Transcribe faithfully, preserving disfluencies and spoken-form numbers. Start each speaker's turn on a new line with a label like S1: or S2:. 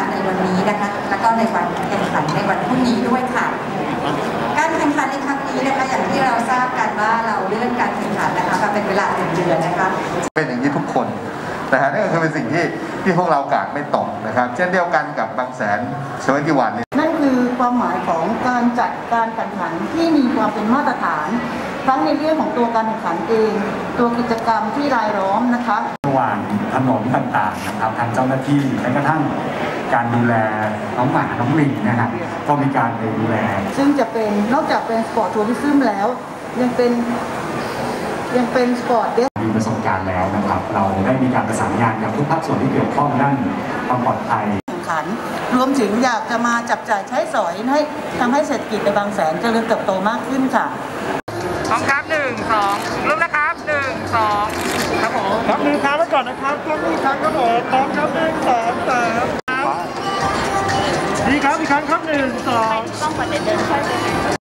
S1: ในวันนี้นะคะแล้วก็ในวันแข่งขันในวันพรุ่งนี้ด้วยค่ะการแข่งขันในครั้งนี้นะคะอย่างที่เราทราบกันว่าเราเลื่อนการแข่งขันนะคะมาเป็นเวลาหนึ่งเดือนนะคะ
S2: เป็นอย่างนี้ทุกคนนะฮะนี่ก็คือเป็นสิ่งที่ที่พวกเรากาดไม่ตกนะครับเช่นเดียวกันกับบางแสนเชเวติวัน
S3: นั่นคือความหมายของการจัดการแข่งขันที่มีความเป็นมาตรฐานทั้งในเรื่องของตัวการแข่งขันเองตัวกิจกรรมที่รายล้อมนะคะ
S4: ระหว่างถนนต่างๆนะครับทางเจ้าหน้าที่แม้กระทั่งการดูแลน้องหมาน้องลิงนะครับก็มีการไปดูแล
S3: ซึ่งจะเป็นนอกจากเป็นสปอร์ตทัวริซึมแล้วยังเป็นยังเป็นสปอร์ตเดส
S4: มีประสบการณ์แล้วนะครับเราได้มีการประสานงานกับทุกภาคส่วนที่เกี่ยวข้องด้านความปลอดภัย
S3: แข่งขันรวมถึงอยากจะมาจับจ่ายใช้สอยให้ทำให้เศรษฐกิจในบางแสนเจริญเติบโตมากขึ้นค่ะ
S5: พร้อมครับหนึ่งสองเริ่มนะครับหนึ่งสองครับผม
S6: ครับมือค้างไว้ก่อนนะครับยกมือค้างครับผมพร้อมครับหนึ่งสองสามดีครับอีกครั้งครับหนึ่งสอง
S7: ต้องประเด็นเดินค่อย